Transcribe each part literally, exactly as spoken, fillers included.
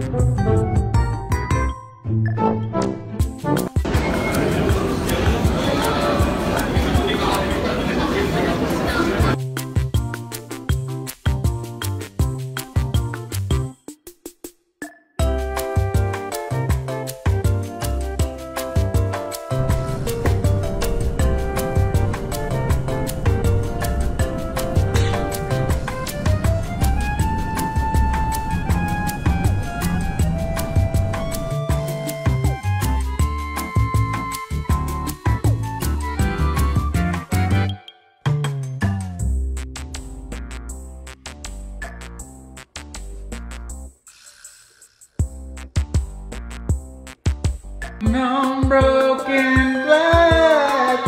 No broken glass.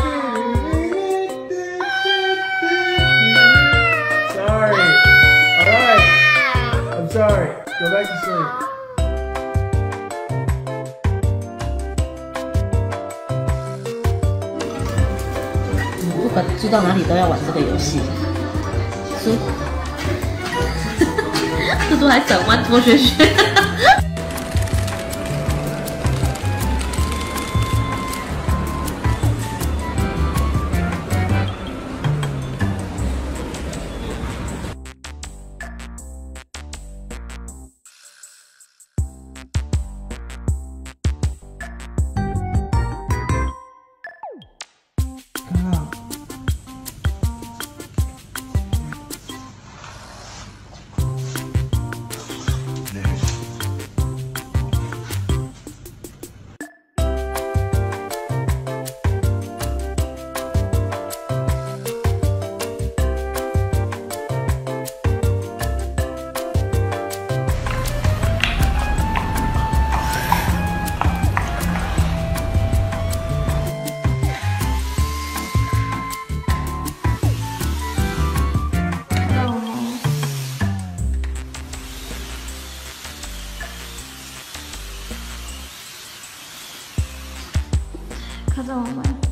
Sorry. Alright. I'm sorry. Go back to sleep. 不管住到哪里都要玩这个游戏。嘟嘟嘟还转弯拖靴靴。 看着我们。